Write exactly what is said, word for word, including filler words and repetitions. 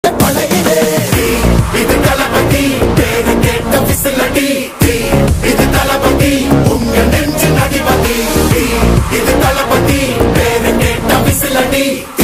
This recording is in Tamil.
பழகிலே இது தளபதி பேரு கேட்ட விசிலடி இது தளபதி உங்க நெஞ்சு நடிபதி இது தளபதி பேரு கேட்ட விசிலடி